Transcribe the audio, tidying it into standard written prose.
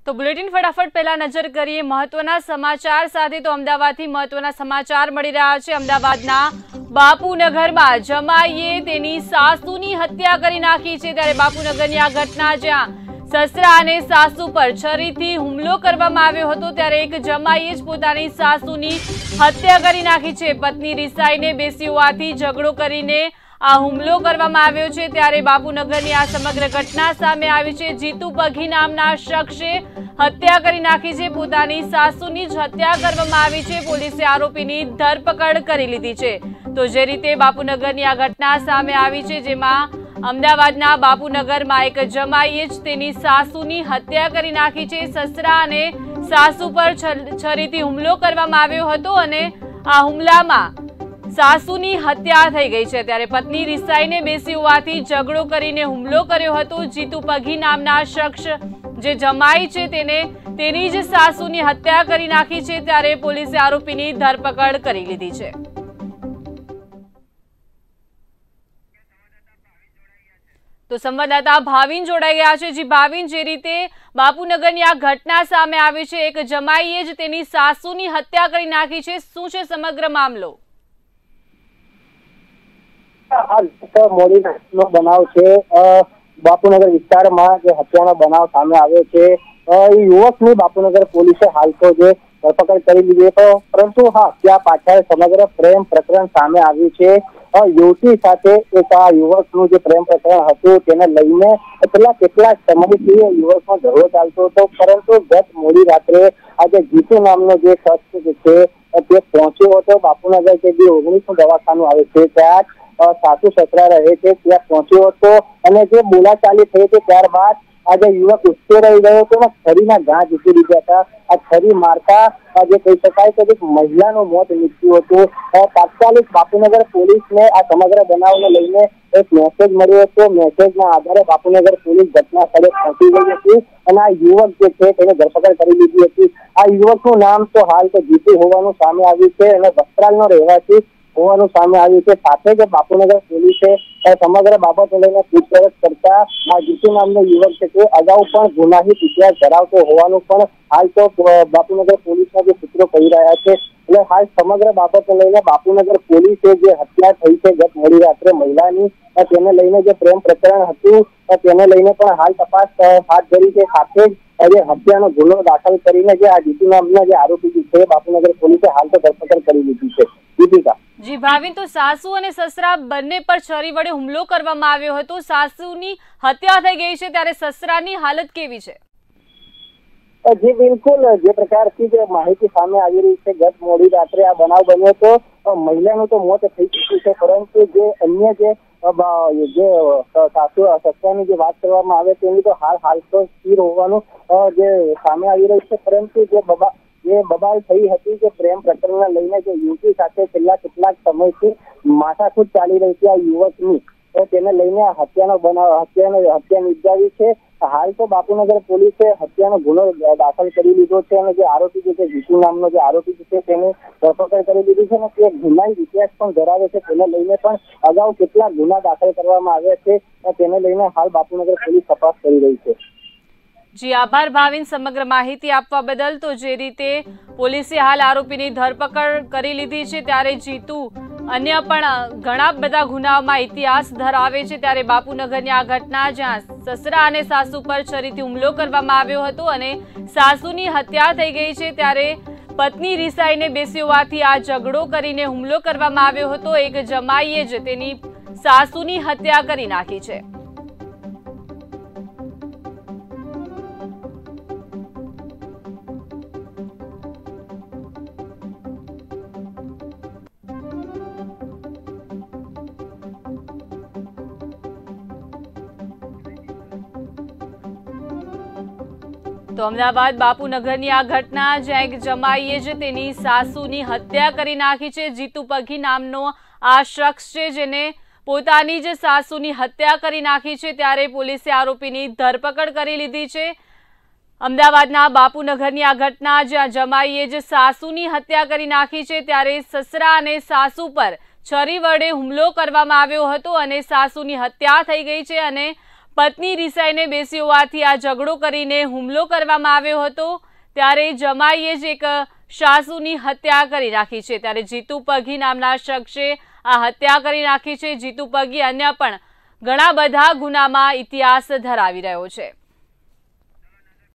તો બુલેટિન ફટાફટ પહેલા નજર કરીએ મહત્વના સમાચાર સાથે। તો અમદાવાદથી મહત્વના સમાચાર મળી રહ્યા છે। અમદાવાદના બાપુનગરમાં જમાઈએ તેની સાસુની હત્યા કરી નાખી છે। ત્યારે બાપુનગરની આ ઘટના જ્યાં સસરા અને સાસુ પર છરીથી હુમલો કરવામાં આવ્યો હતો, ત્યારે એક જમાઈએ જ પોતાની સાસુની હત્યા કરી નાખી છે। પત્ની રિસાઈને બેસી હોવાથી ઝઘડો કરીને આ હુમલો કરવામાં આવ્યો છે। ત્યારે બાપુનગરની આ સમગ્ર ઘટના સામે આવી છે। જીતુ પઘી નામના શખ્સે હત્યા કરી નાખી છે। પોતાની સાસુની જ હત્યા કરવામાં આવી છે। પોલીસે આરોપીની ધરપકડ કરી લીધી છે। તો જે રીતે બાપુનગરની આ ઘટના સામે આવી છે, જેમાં અમદાવાદના બાપુનગરમાં એક જમાઈએ જ તેની સાસુની હત્યા કરી નાખી છે। સસરા અને સાસુ પર છરીથી હુમલો કરવામાં આવ્યો હતો અને આ હુમલામાં સાસુની હત્યા થઈ ગઈ છે। ત્યારે પત્ની રિસાઈને બેસી હોવાથી ઝઘડો કરીને હુમલો કર્યો હતો। જીતુ પઘી નામના શખ્સ જે જમાઈ છે તેની જ સાસુની હત્યા કરી નાખી છે। ત્યારે પોલીસે આરોપીની ધરપકડ કરી લીધી છે। તો સંવાદદાતા ભાવિન જોડાઈ ગયા છે। જી ભાવિન, જે રીતે બાપુનગરની આ ઘટના સામે આવી છે, એક જમાઈએ જ તેની સાસુની હત્યા કરી નાખી છે, શું છે સમગ્ર મામલો? મોડી રાતનો બનાવ છે। બાપુનગર વિસ્તારમાં જે હત્યાનો બનાવ સામે આવ્યો છે, યુવકની બાપુનગર પોલીસે હાલ તો જે ધરપકડ કરી લીધી હતો, પરંતુ હા, ત્યાં પાછળ સમગ્ર પ્રેમ પ્રકરણ સામે આવ્યું છે। યુવતી સાથે એક આ યુવકનું જે પ્રેમ પ્રકરણ હતું તેને લઈને કેટલાક સમયથી યુવકનો ઝઘડો ચાલતો હતો, પરંતુ ગત મોડી રાત્રે આજે જીતુ નામનો જે શખ્સ છે તે પહોંચ્યો હતો બાપુનગર જે 19 દવાખાનું આવે છે ત્યાં સાસુ સસરા રહે છે ત્યાં પહોંચ્યો હતો અને જે બોલાચાલી થઈ હતી ત્યારબાદ આજે યુવક ઉશ્કેરાઈ ગયો હતો અને છરીના ઘા ઝૂકી દીધા હતા। આ છરી મારતા જે કહી શકાય કે એક મહિલાનું મોત નીપજ્યું હતું। તાત્કાલિક બાપુનગર પોલીસને આ સમગ્ર બનાવને લઈને એક મેસેજ મળ્યો હતો। મેસેજના આધારે બાપુનગર પોલીસ ઘટના સ્થળે પહોંચી ગઈ હતી અને આ યુવક જે છે તેને ધરપકડ કરી લીધી હતી। આ યુવકનું નામ તો હાલ તો જીતુ હોવાનું સામે આવ્યું છે અને વસ્ત્રાલનો રહેવાસી હોવાનું સામે આવ્યું છે। સાથે જ બાપુનગર પોલીસે સમગ્ર બાબતો લઈને પૂછપરછ કરતા આ જીતુ નામનો યુવક છે તે અગાઉ પણ ગુનાહિત ઇતિહાસ ધરાવતો હોવાનું પણ હાલ તો બાપુનગર પોલીસના જે સૂત્રો કહી રહ્યા છે। એટલે હાલ સમગ્ર બાબતો લઈને બાપુનગર પોલીસે જે હત્યા થઈ છે ગત મોડી રાત્રે મહિલાની, તેને લઈને જે પ્રેમ પ્રકરણ હતું તેને લઈને પણ હાલ તપાસ હાથ ધરી છે। સાથે જ હત્યાનો ગુનો દાખલ કરીને જે આ જીતુ નામના જે આરોપી છે બાપુનગર પોલીસે હાલ તો ધરપકડ કરી લીધી છે। દીપિકા। જી ભાવિન, તો સાસુ અને સસરા બંને પર છરી વડે હુમલો કરવામાં આવ્યો હતો, સાસુની હત્યા થઈ ગઈ છે, ત્યારે સસરાની હાલત કેવી છે? જી બિલકુલ, જે પ્રકારથી જે માહિતી સામે આવી રહી છે, ગત મોડી રાત્રે આ બનાવ બન્યો તો મહિલાનું તો મોત થઈ ચૂક્યું છે, પરંતુ જે અન્ય જે સાસુ સસરાની જે વાત કરવામાં આવે તેની તો હાલ તો સ્થિર હોવાનું જે સામે આવી રહ્યું છે। પરંતુ જે બબાલ થઈ હતી જે પ્રેમ પ્રકરણને લઈને જે યુવતી સાથે છેલ્લા કેટલાક સમયથી માથાકૂટ ચાલી રહી છે આ યુવકની, તેને લઈને હત્યા નિપજાવી છે। હાલ તો બાપુનગર પોલીસે હત્યાનો ગુનો દાખલ કરી લીધો છે અને જે આરોપી છે જીતુ નામનો જે આરોપી છે તેને ધરપકડ કરી લીધી છે અને તે ગુનાહિત ઇતિહાસ પણ ધરાવે છે, તેને લઈને પણ અગાઉ કેટલાક ગુના દાખલ કરવામાં આવ્યા છે, તેને લઈને હાલ બાપુનગર પોલીસ તપાસ કરી રહી છે। જી આભાર ભાવિન સમગ્ર માહિતી આપવા બદલ। તો જે રીતે પોલીસે હાલ આરોપીની ધરપકડ કરી લીધી છે, ત્યારે જીતુ અન્ય પણ ઘણા બધા ગુનાઓમાં ઇતિહાસ ધરાવે છે। ત્યારે બાપુનગરની આ ઘટના જ્યાં સસરા અને સાસુ પર છરીથી હુમલો કરવામાં આવ્યો હતો અને સાસુની હત્યા થઈ ગઈ છે, ત્યારે પત્ની રિસાઈને બેસી હોવાથી આ ઝઘડો કરીને હુમલો કરવામાં આવ્યો હતો। એક જમાઈએ જ તેની સાસુની હત્યા કરી નાખી છે। તો અમદાવાદ બાપુનગરની આ ઘટના જ્યાં એક જમાઈએ જ તેની સાસુની હત્યા કરી નાખી છે। જીતુ પઘી નામનો આ શખ્સ છે જેને પોતાની જ સાસુની હત્યા કરી નાખી છે, ત્યારે પોલીસે આરોપીની ધરપકડ કરી લીધી છે। અમદાવાદના બાપુનગરની આ ઘટના જ્યાં જમાઈએ જ સાસુની હત્યા કરી નાખી છે, ત્યારે સસરા અને સાસુ પર છરી વડે હુમલો કરવામાં આવ્યો હતો અને સાસુની હત્યા થઈ ગઈ છે અને પત્ની રિસાઈને બેસી હોવાથી આ ઝઘડો કરીને હુમલો કરવામાં આવ્યો હતો। ત્યારે જમાઈએ જ એક સાસુની હત્યા કરી નાખી છે। ત્યારે જીતુ પગી નામના શખ્સે આ હત્યા કરી નાખી છે। જીતુ પગી અન્ય પણ ઘણા બધા ગુનામાં ઇતિહાસ ધરાવી રહ્યો છે।